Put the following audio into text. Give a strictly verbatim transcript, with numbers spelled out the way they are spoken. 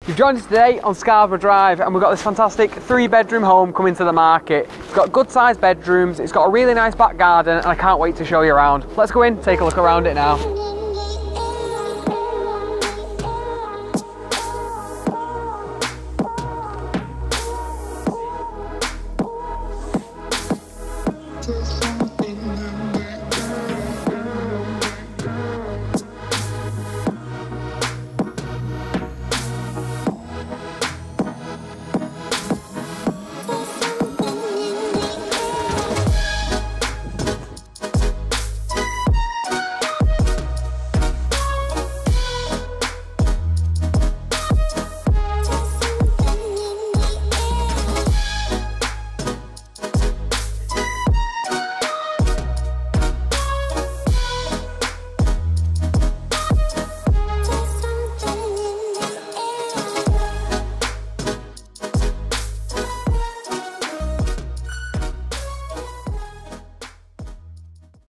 You've joined us today on Scarborough Drive and we've got this fantastic three bedroom home coming to the market. It's got good sized bedrooms, it's got a really nice back garden and I can't wait to show you around. Let's go in, take a look around it now.